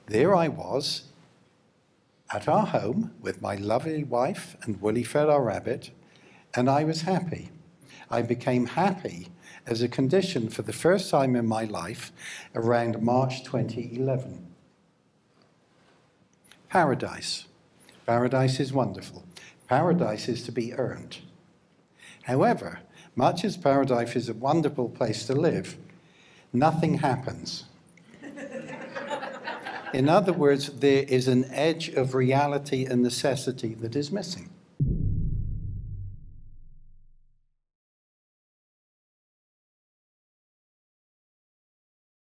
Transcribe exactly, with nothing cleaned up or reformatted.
There I was, at our home, with my lovely wife and woolly fed our rabbit, and I was happy. I became happy as a condition for the first time in my life around March twenty eleven. Paradise. Paradise is wonderful. Paradise is to be earned. However, much as paradise is a wonderful place to live, nothing happens. In other words, there is an edge of reality and necessity that is missing.